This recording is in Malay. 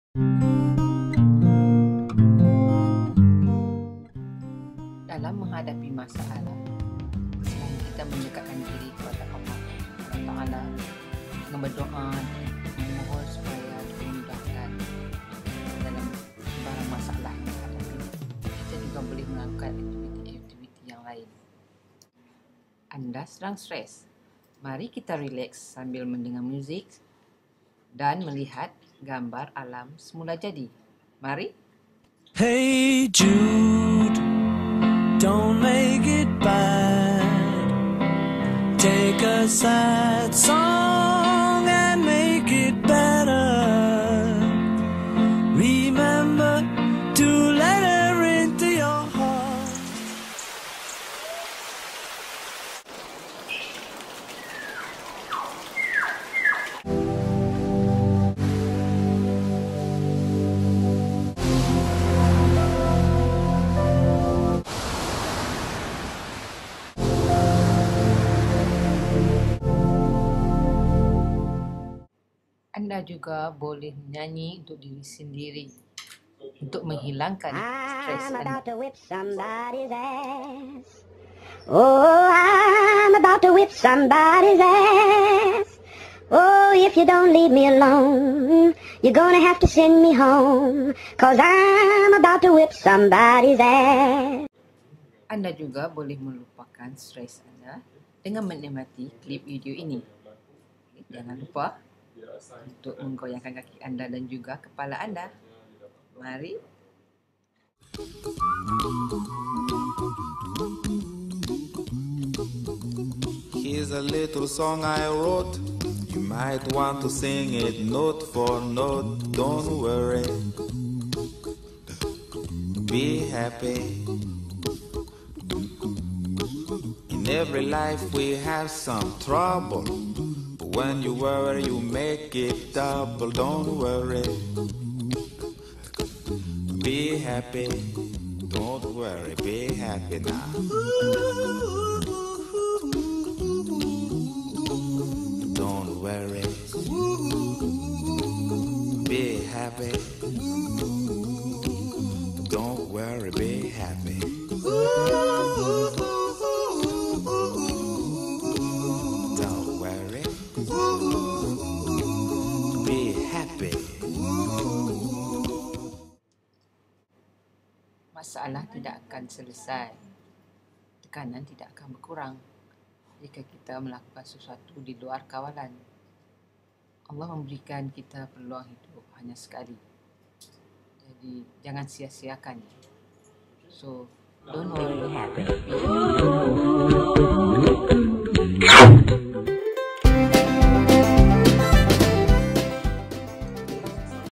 Dalam menghadapi masalah, selain kita mendekatkan diri kepada Allah Taala dengan berdoa, memohon supaya dimudahkan dalam barang masalah yang kita hadapi, kita juga boleh melakukan aktiviti-aktiviti yang lain. Anda sedang stres? Mari kita rileks sambil mendengar muzik dan melihat gambar alam semula jadi. Mari. Hey Jude, don't make it bad. Take a sad song and make it better. Remember to let her into your heart. Anda juga boleh menyanyi untuk diri sendiri untuk menghilangkan stres I'm anda. about to whip somebody's ass. Oh, I'm about to whip somebody's ass. Oh, if you don't leave me alone, you're gonna have to send me home. 'Cause I'm about to whip somebody's ass. Anda juga boleh melupakan stres anda dengan menikmati klip video ini. Jangan lupa untuk menggoyangkan kaki anda dan juga kepala anda. Mari. Here's a little song I wrote. You might want to sing it note for note. Don't worry. Be happy. In every life we have some trouble. But when you worry, you make it double. Don't worry. Be happy. Don't worry. Be happy now. Don't worry. Be happy. Don't worry, be happy. Don't worry. Be happy. Masalah tidak akan selesai. Tekanan tidak akan berkurang jika kita melakukan sesuatu di luar kawalan. Allah memberikan kita peluang hidup hanya sekali. Jadi jangan sia-siakannya. So, don't worry, be happy.